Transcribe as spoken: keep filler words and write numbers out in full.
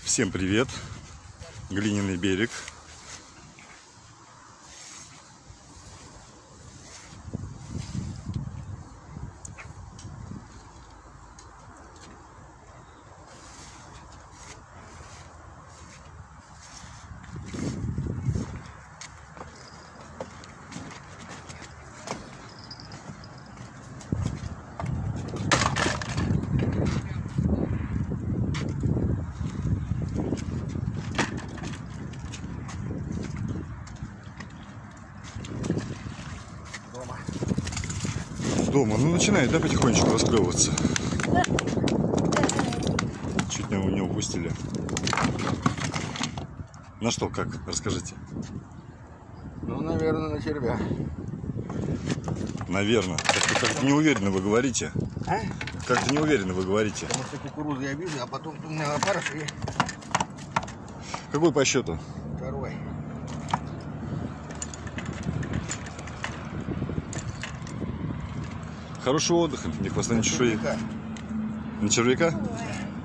Всем привет! Глиняный берег. Дома, ну начинает, да, потихонечку расклевываться. Чуть не, не упустили. На что, как? Расскажите. Ну, наверное, на червя. Наверное. Как-то как неуверенно вы говорите. А? Как-то неуверенно вы говорите. Потому что кукурузу я вижу, а потом у меня опарыш и Какой по счету? второй. Хорошего отдыха, не хвоста, ни чешуи. Червяка. На червяка?